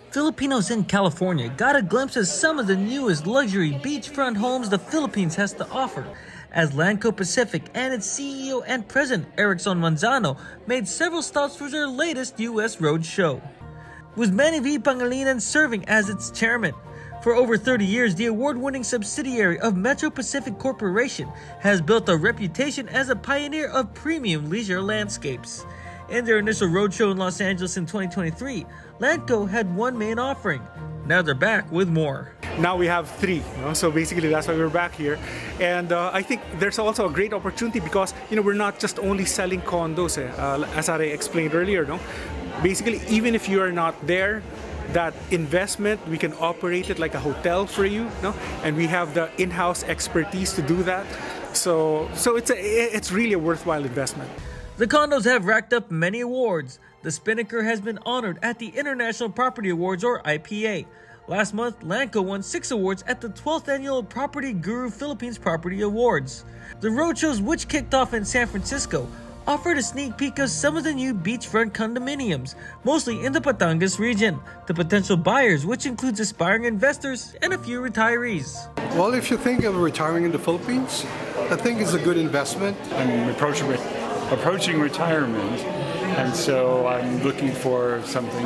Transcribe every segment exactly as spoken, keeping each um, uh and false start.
Filipinos in California got a glimpse of some of the newest luxury beachfront homes the Philippines has to offer, as Landco Pacific and its C E O and President Erickson Manzano made several stops for their latest U S roadshow, with Manny V. Pangilinan serving as its chairman. For over thirty years, the award-winning subsidiary of Metro Pacific Corporation has built a reputation as a pioneer of premium leisure landscapes. In their initial roadshow in Los Angeles in twenty twenty-three, Landco had one main offering. Now they're back with more. Now we have three, you know? So basically that's why we're back here. And uh, I think there's also a great opportunity because, you know, we're not just only selling condos, eh? uh, as I explained earlier. No, basically, even if you are not there, that investment, we can operate it like a hotel for you, no? And we have the in-house expertise to do that. So, so it's a, it's really a worthwhile investment. The condos have racked up many awards. The Spinnaker has been honored at the International Property Awards, or I P A. Last month, Landco won six awards at the twelfth Annual Property Guru Philippines Property Awards. The roadshows, which kicked off in San Francisco, offered a sneak peek of some of the new beachfront condominiums, mostly in the Batangas region, to potential buyers, which includes aspiring investors and a few retirees. Well, if you think of retiring in the Philippines, I think it's a good investment. I'm approaching, approaching retirement, and so I'm looking for something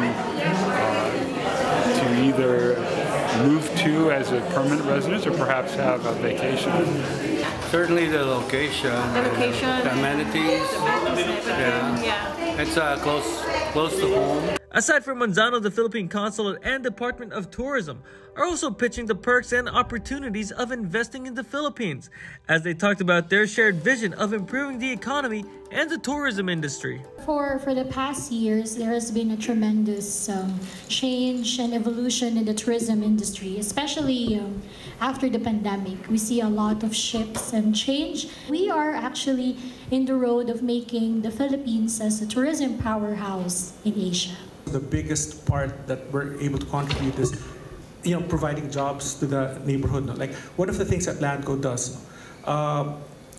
uh, to either move to as a permanent residence or perhaps have a vacation. Certainly the location, the, location, the amenities, the amenities yeah. yeah. It's uh, close, close to home. Aside from Manzano, the Philippine Consulate and Department of Tourism are also pitching the perks and opportunities of investing in the Philippines, as they talked about their shared vision of improving the economy and the tourism industry. For, for the past years, there has been a tremendous um, change and evolution in the tourism industry, especially um, after the pandemic. We see a lot of shifts and change. We are actually in the road of making the Philippines as a tourism powerhouse in Asia. The biggest part that we're able to contribute is, you know, providing jobs to the neighborhood. Like one of the things that Landco does, uh,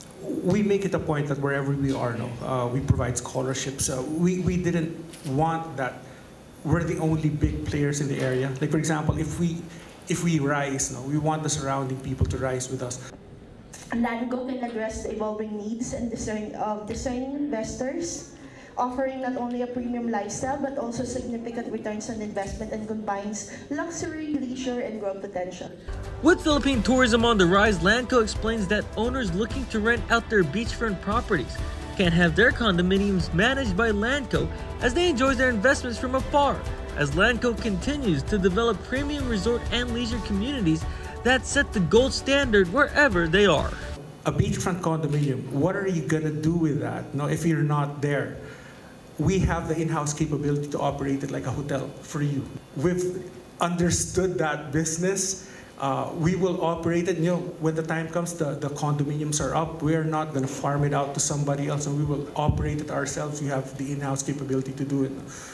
we make it a point that wherever we are, no, uh, we provide scholarships. Uh, we we didn't want that we're the only big players in the area. Like for example, if we if we rise, no, we want the surrounding people to rise with us. Landco can address the evolving needs and discern of discerning investors, offering not only a premium lifestyle but also significant returns on investment, and combines luxury, leisure, and growth potential. With Philippine tourism on the rise, Landco explains that owners looking to rent out their beachfront properties can have their condominiums managed by Landco as they enjoy their investments from afar, as Landco continues to develop premium resort and leisure communities that set the gold standard wherever they are. A beachfront condominium, what are you gonna do with that, no, if you're not there? We have the in-house capability to operate it like a hotel for you. We've understood that business. Uh, we will operate it. You know, when the time comes, the, the condominiums are up. We are not going to farm it out to somebody else, and we will operate it ourselves. We have the in-house capability to do it.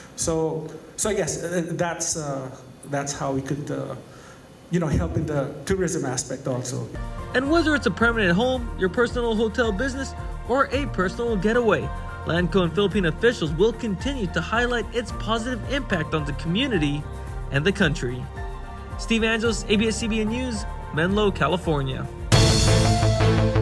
So, so I guess uh, that's uh, that's how we could, uh, you know, help in the tourism aspect also. And whether it's a permanent home, your personal hotel business, or a personal getaway, Landco and Philippine officials will continue to highlight its positive impact on the community and the country. Steve Angeles, A B S C B N News, Menlo, California.